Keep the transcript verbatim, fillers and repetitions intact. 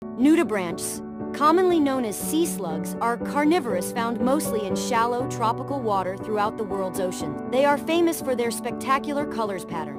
Nudibranchs, commonly known as sea slugs, are carnivorous found mostly in shallow, tropical water throughout the world's oceans. They are famous for their spectacular colors pattern.